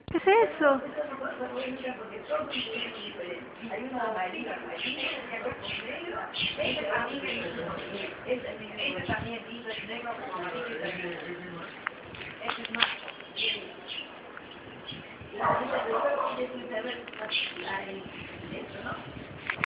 ¿Qué es eso? Hay una amarilla, ese también ese también dice negro con amarillo y también. Ese es más. Y dice, eso, ¿no?